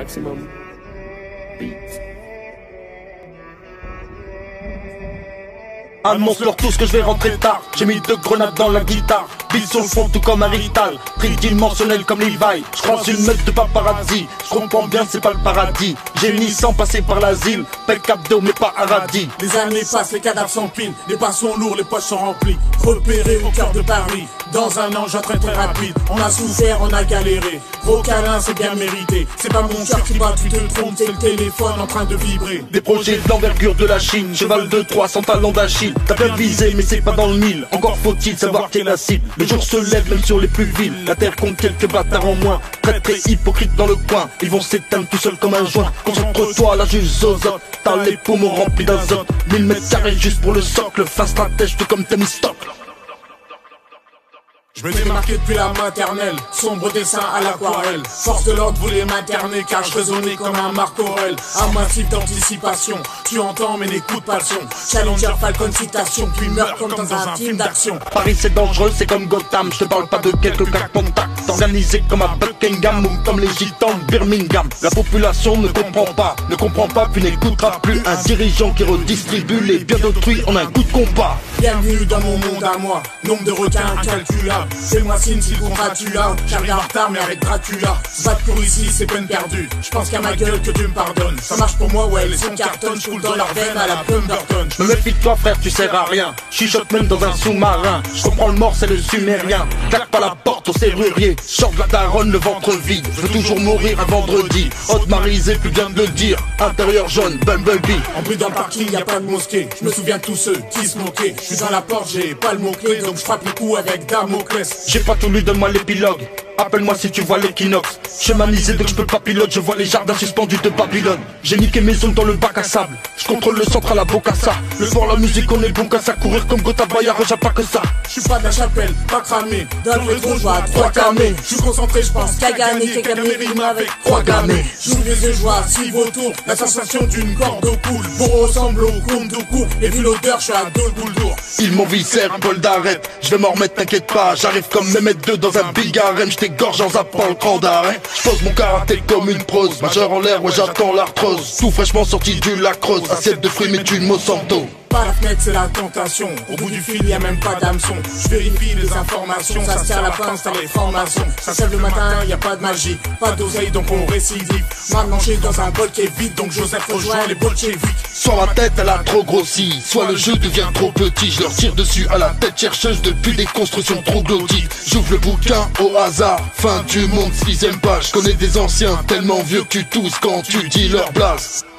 Maximum Beats. Annonce-leur tous que je vais rentrer tard. J'ai mis 2 grenades dans la guitare. Bille sur le front tout comme un rital. Tridimensionnel comme Levi. Je croise une meute de paparazzi. Je comprends bien c'est pas le paradis. Génie sans passer par l'asile. Pec abdo mais pas un radis. Les années passent, les cadavres s'empilent. Les pas sont lourds, les poches sont remplies. Repérés au cœur de Paris. Dans un an, j'entraîne très rapide. On a souffert, on a galéré. Gros câlin, c'est bien mérité. C'est pas mon cœur qui bat, tu te trompes. C'est le téléphone en train de vibrer. Des projets de l'envergure de la Chine. Cheval de 3 sans talent d'Achille. T'as bien visé mais c'est pas dans le mille. Encore faut-il savoir quelle est la cible. Le jour se lève même sur les plus villes. La terre compte quelques bâtards en moins. Très très hypocrite dans le coin. Ils vont s'éteindre tout seuls comme un joint. Concentre-toi là juste zozote. T'as les poumons remplis d'azote. 1000 mètres carrés juste pour le socle. Fin stratège tout comme Thémistocle. Je me démarquais depuis la maternelle, sombre dessin à l'aquarelle. Force de l'ordre voulait m'interner car je résonnais comme un Marc Aurèle. Un massif d'anticipation, tu entends mais n'écoute pas le son. Challenger Falcon citation, puis meurt comme dans un film d'action. Paris c'est dangereux, c'est comme Gotham. Je te parle pas de quelques cas contacts. Organisé comme à Buckingham ou comme les gitans de Birmingham. La population ne comprend pas puis n'écoutera plus. Un dirigeant qui redistribue les biens d'autrui en un coup de compas. Bienvenue dans mon monde à moi, nombre de requins incalculable. Fais-moi signe si le contrat tu l'as. J'arrive en retard mais avec Dracula. Se battre pour ici c'est peine perdue. Je pense qu'à ma gueule que Dieu me pardonne. Ça marche pour moi ouais, les sons cartonnent. Je coule dans leur veine à la Pemberton. Je me méfie de toi frère, tu sers à rien. Chuchote même dans un sous-marin. Je comprends le mort c'est le sumérien. Claque pas la porte au serrurier. Sors de la daronne le ventre vide. Je veux toujours mourir un vendredi. Haute marisée plus bien de le dire. Intérieur jaune, Bumblebee. En bruit dans le parking y'a pas de mosquée. Je me souviens de tous ceux qui se moquaient. Je suis dans la porte, j'ai pas le mot-clé. Donc je frappe le coup avec Damoclès. J'ai pas tout lu, donne-moi l'épilogue. Appelle-moi si tu vois l'équinoxe. Chemanisé dès que je peux pas pilote. Je vois les jardins suspendus de Babylone. J'ai niqué mes zones dans le bac à sable. Je contrôle le centre à la Bocassa. Le sport, la musique, on est bon qu'à ça. Courir comme Gotha Bayard, j'ai pas que ça. Je suis pas de la chapelle, pas cramé. Dans le rétro, je vois 3 camés. Je suis concentré, je pense qu'à gagner. Quelqu'un me rime avec 3 gamés. J'ouvre les yeux, je vois 6 vautours. La sensation d'une corde au cou. Bon ressemble au compte de cours. Et vu l'odeur, je suis à 2 boules d'ours. Ils m'ont viscère, bol d'arrête. Je vais m'en remettre, t'inquiète pas. J'arrive comme Mehmet 2 dans un big arène. Je t'égorge en zappant le grand d'arrêt. Je pose mon karaté comme une prose. Majeur en l'air, ouais j'attends l'arthrose. Tout fraîchement sorti du lacrose. Assiette de fruits mais tu une Monsanto. Par la fenêtre c'est la tentation. Au bout du fil y'a même pas d'hameçon. Je vérifie les informations. Ça se tient à la pince dans les formations. Ça se lève le matin, y a pas de magie. Pas d'oseille donc on récidive. Maintenant j'ai dans un bol qui est vide. Donc Joseph rejoint les bolcheviks. Soit ma tête elle a trop grossi, soit le jeu devient trop petit. Je leur tire dessus à la tête chercheuse depuis des constructions troglodytes. J'ouvre le bouquin au hasard, fin du monde 6ème page. Je connais des anciens tellement vieux que tu tousses quand tu dis leur blase.